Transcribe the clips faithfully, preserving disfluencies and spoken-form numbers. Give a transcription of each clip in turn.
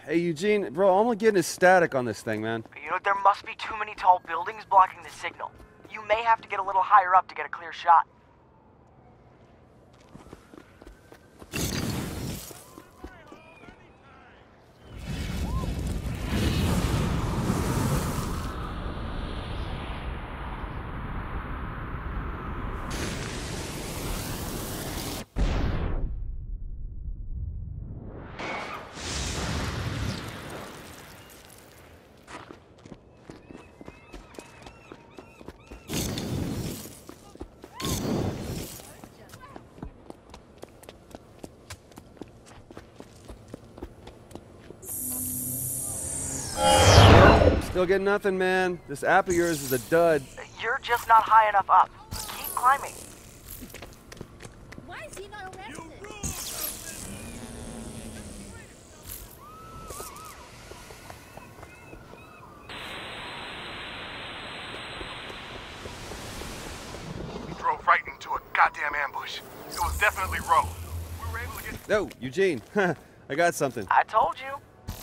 Hey, Eugene, bro, all I'm getting is static on this thing, man. You know, there must be too many tall buildings blocking the signal. You may have to get a little higher up to get a clear shot. Still getting nothing, man. This app of yours is a dud. You're just not high enough up. Keep climbing. Why is he not arrested? We drove right into a goddamn ambush. It was definitely Roe. We were able to get... No, Eugene, I got something. I told you.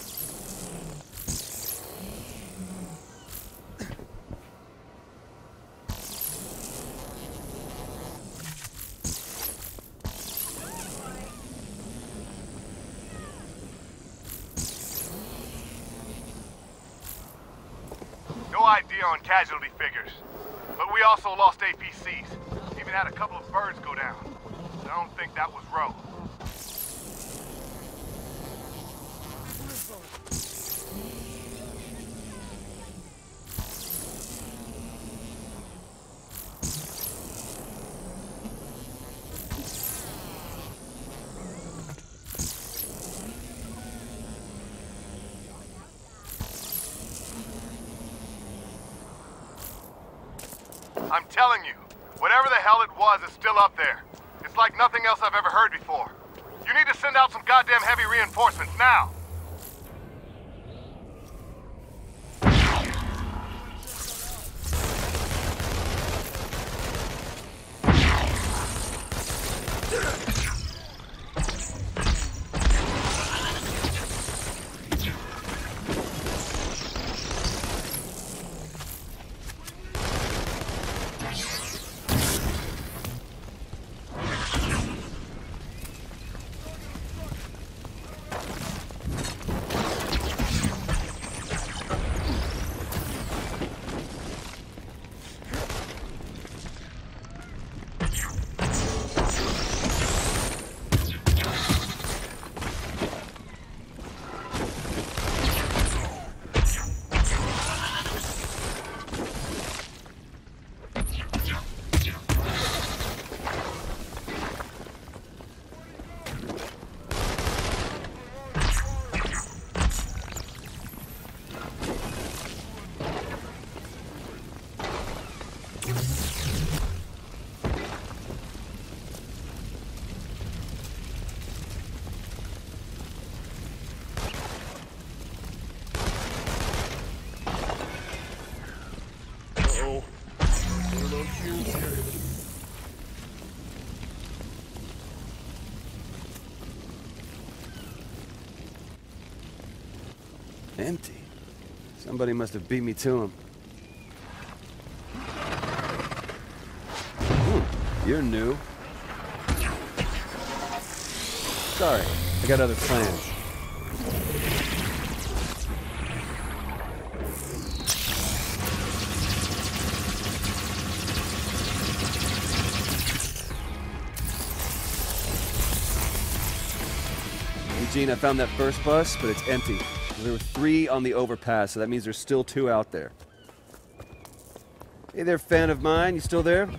No idea on casualty figures. But we also lost A P Cs. Even had a couple of birds go down. I don't think that was Roe. I'm telling you, whatever the hell it was is still up there. It's like nothing else I've ever heard before. You need to send out some goddamn heavy reinforcements now. Empty. Somebody must have beat me to him. Ooh, you're new. Sorry, I got other plans. Eugene, I found that first bus, but it's empty. There were three on the overpass, so that means there's still two out there. Hey there, fan of mine. You still there?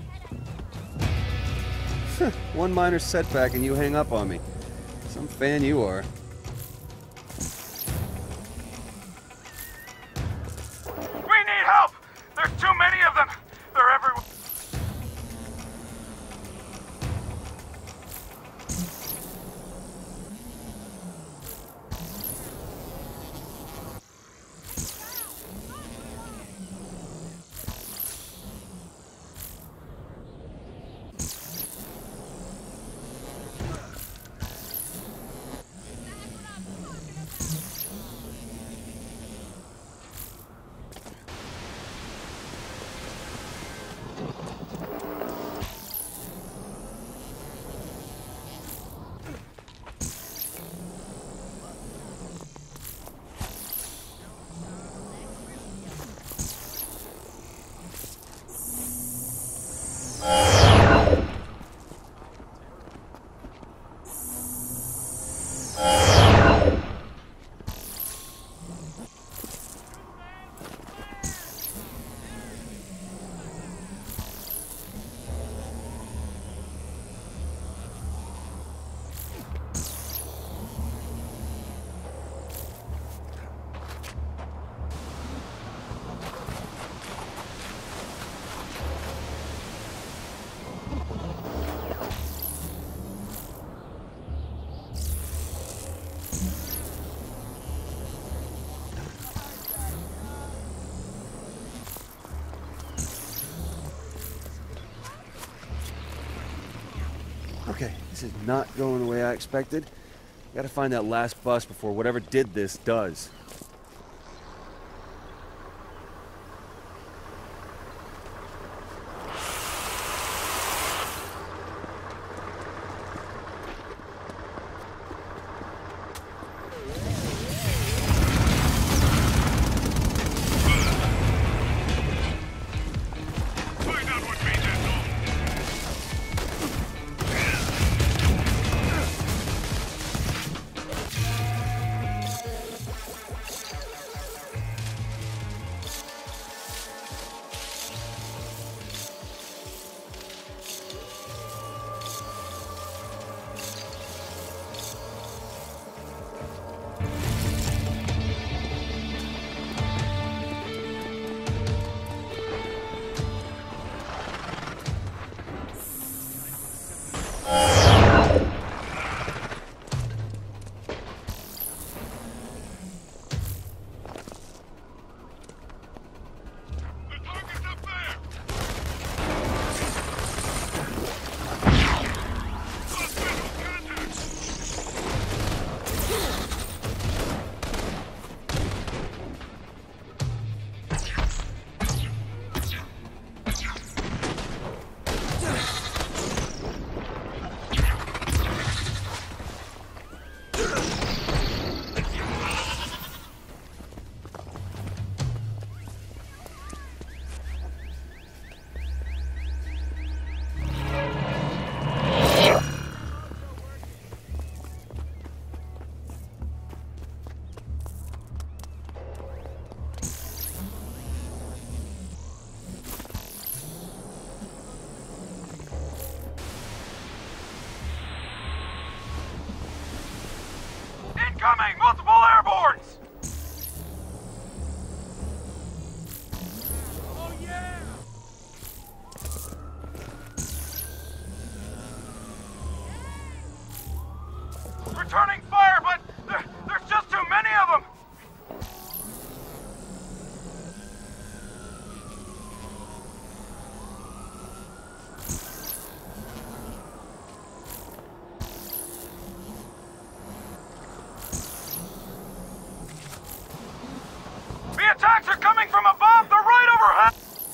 One minor setback and you hang up on me. Some fan you are. We need help! There's too many of them! They're everywhere! not going the way I expected. Gotta find that last bus before whatever did this does. Incoming! Multiple airborns! Oh yeah! Returning fire, but there, there's just too many of them! The attacks are coming from above! They're right overhead!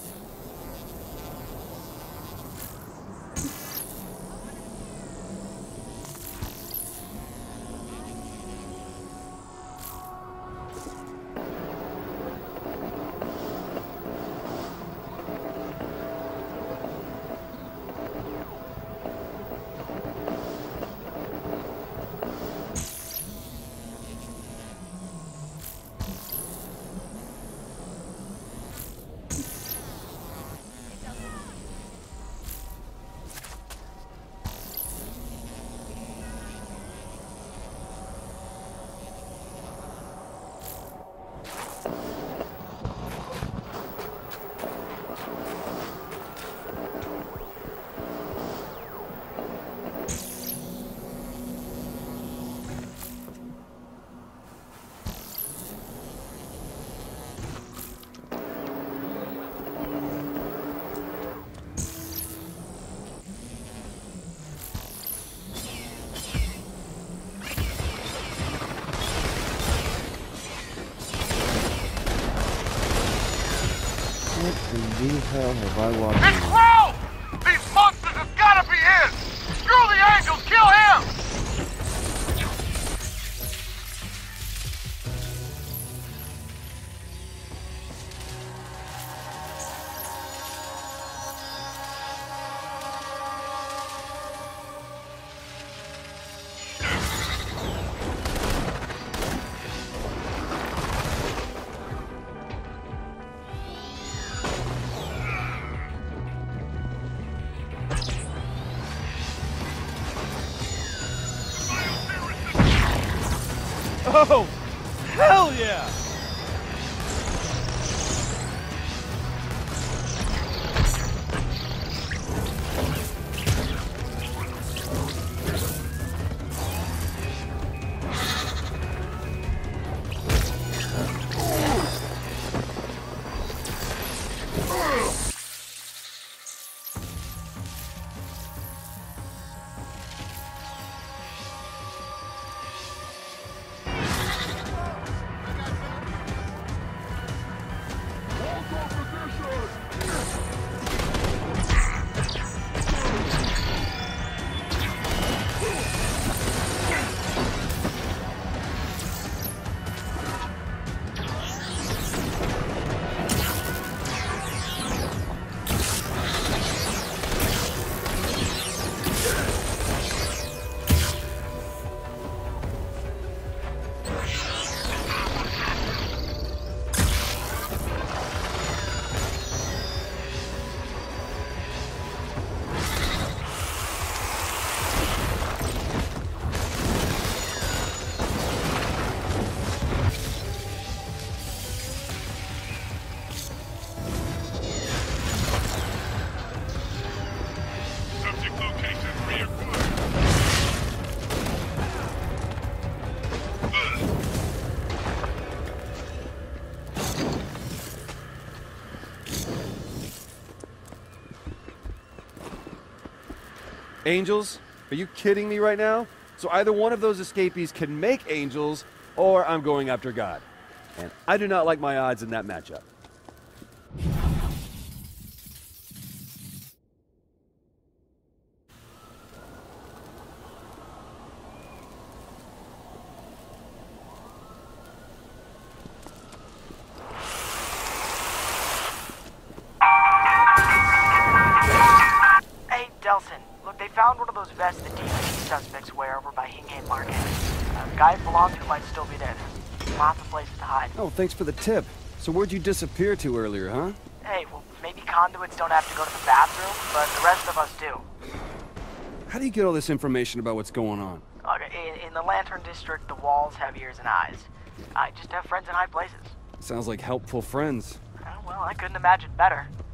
What in the hell have I walked It's into? Crow! These monsters have gotta be his! Screw the angels, kill him! Oh, hell yeah! Angels? Are you kidding me right now? So either one of those escapees can make angels, or I'm going after God. And I do not like my odds in that matchup. Hey, Delson. Look, they found one of those vests the D C suspects wear over by Hingham Market. Uh, the guy it belonged to might still be there. There's lots of places to hide. Oh, thanks for the tip. So where'd you disappear to earlier, huh? Hey, well, maybe conduits don't have to go to the bathroom, but the rest of us do. How do you get all this information about what's going on? Okay, in, in the Lantern District, the walls have ears and eyes. I just have friends in high places. Sounds like helpful friends. Uh, well, I couldn't imagine better.